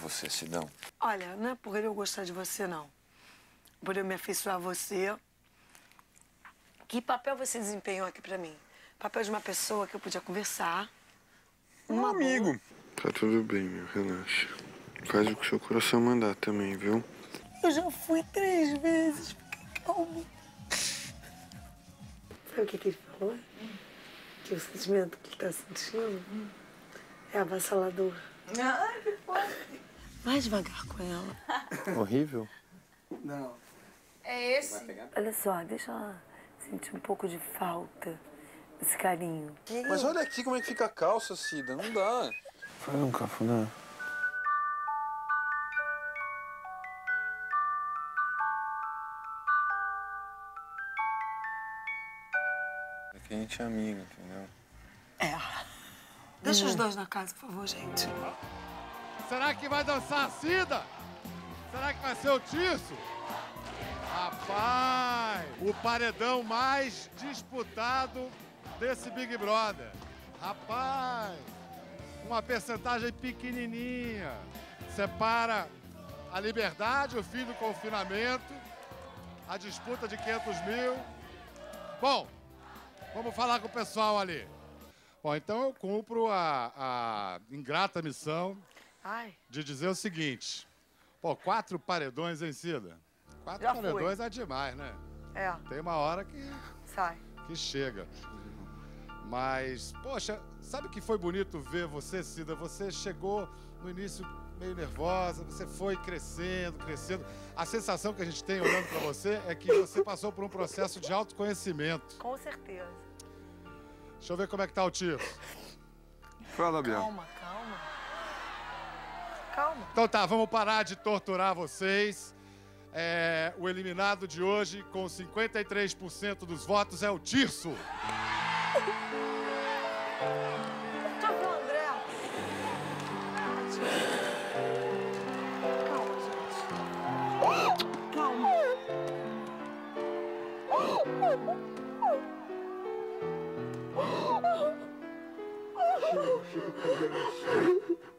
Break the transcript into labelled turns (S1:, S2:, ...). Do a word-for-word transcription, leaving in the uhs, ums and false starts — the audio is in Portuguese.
S1: você, Sidão?
S2: Olha, não é por eu gostar de você, não. Por eu me afeiçoar a você. Que papel você desempenhou aqui pra mim? Papel de uma pessoa que eu podia conversar.
S1: Um amigo.
S2: Boa.
S3: Tá tudo bem, meu. Relaxa. Faz o que o seu coração mandar também, viu?
S2: Eu já fui três vezes. Fica calmo. Sabe o que, que ele falou? Que o sentimento que ele tá sentindo é avassalador.
S4: Ai, que foda.
S2: Vai devagar com ela.
S1: Horrível?
S3: Não.
S4: É esse?
S2: Olha só, deixa ela sentir um pouco de falta desse carinho.
S1: Mas olha aqui como é que fica a calça, Cida. Não dá.
S3: Faz um cafuné.
S1: É que a gente é amigo, entendeu?
S2: É. Deixa os dois na casa, por favor, gente.
S5: Será que vai dançar a Cida? Será que vai ser o Tirso? Rapaz, o paredão mais disputado desse Big Brother. Rapaz, uma percentagem pequenininha. Separa a liberdade, o fim do confinamento, a disputa de quinhentos mil. Bom, vamos falar com o pessoal ali. Bom, então eu cumpro a, a ingrata missão
S2: Ai.
S5: de dizer o seguinte. Pô, quatro paredões, hein, Cida? Quatro
S2: Já
S5: paredões
S2: fui.
S5: é demais, né?
S2: É,
S5: Tem uma hora que,
S2: sai.
S5: que chega. Mas, poxa, sabe que foi bonito ver você, Cida? Você chegou no início meio nervosa, você foi crescendo, crescendo. A sensação que a gente tem olhando pra você é que você passou por um processo de autoconhecimento.
S2: Com certeza.
S5: Deixa eu ver como é que tá o tiro.
S3: Fala, Biel.
S2: Calma, calma. Calma.
S5: Então tá, vamos parar de torturar vocês. É, o eliminado de hoje, com cinquenta e três por cento dos votos, é o Tirso.
S2: Já viu o André? Calma, gente. Calma.